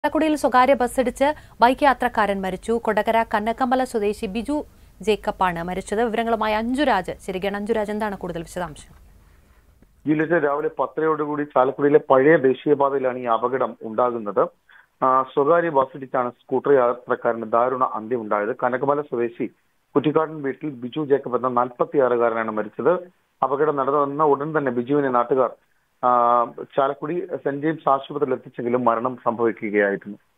ചാലക്കുടിയിൽ സ്വകാര്യ ബസ്സിടിച്ച് ബൈക്ക് യാത്രക്കാരൻ മരിച്ചു. കൊടകര കന്നക്കമ്പല സ്വദേശി ബിജു ജേക്കബാണ് മരിച്ചത്. വിവരങ്ങളുമായി അഞ്ജുരാജ്. ശരിയാണ് അഞ്ജുരാജ്, എന്താണ് കൂടുതൽ വിശദാംശം? ജില്ലയിലെ രാവിലെ 10:00 ചാലക്കുടിയിലെ പഴയ ദേശീയപാതയിലാണ് ഈ അപകടം ഉണ്ടാകുന്നത്. സ്വകാര്യ ബസ്സിടിച്ചാണ് സ്കൂട്ടർ യാത്രക്കാരന് ദാരുണ അന്ത്യമുണ്ടായത്. കനകമല സ്വദേശി കുറ്റിക്കാടൻ വീട്ടിൽ ബിജു ജേക്കബ് എന്ന 46-കാരനാണ് മരിച്ചത്. അപകടം നടന്ന ഉടൻ തന്നെ ബിജുവിനെ നാട്ടുകാർ ചാലക്കുടി സെന്റ് ജെയിംസ് ആശുപത്രിയിൽ എത്തിച്ചെങ്കിലും മരണം സംഭവിക്കുകയായിരുന്നു.